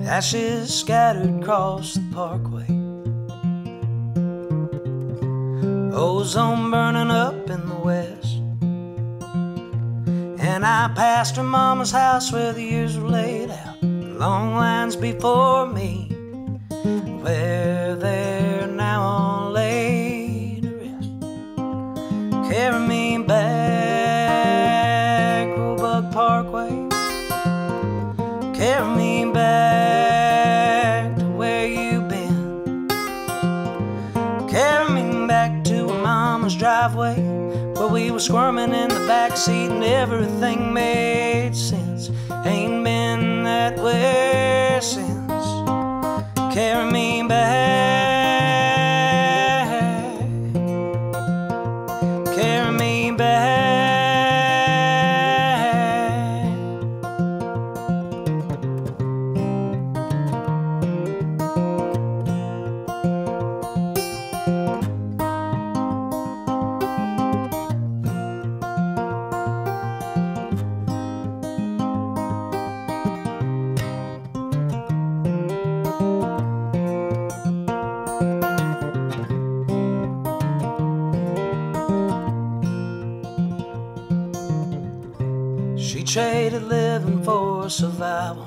ashes scattered across the parkway, ozone burning up in the west. And I passed her mama's house where the years were laid out, long lines before me, where they're now all laid to rest. Carry me back, Roebuck Parkway. Carry me back to where you've been. Carry me back to my mama's driveway, where we were squirming in the backseat and everything made sense. Ain't been that way since. Carry me back. Carry me back. She traded living for survival,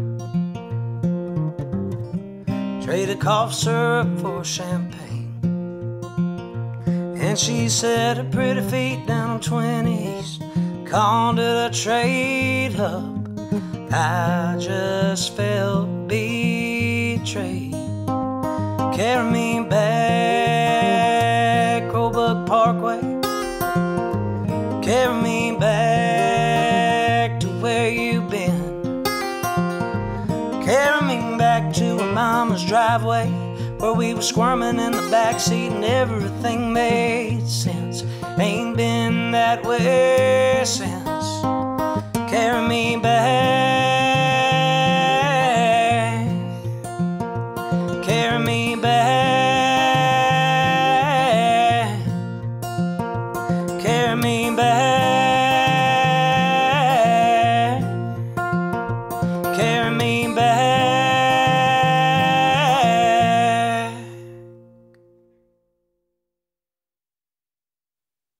traded cough syrup for champagne, and she set her pretty feet down on 20 East, called it a trade hub. I just felt betrayed. Carry me back, Roebuck Parkway. Carry me back to where you've been. Carry me back to my mama's driveway, where we were squirming in the backseat and everything made sense. Ain't been that way since. Carry me back.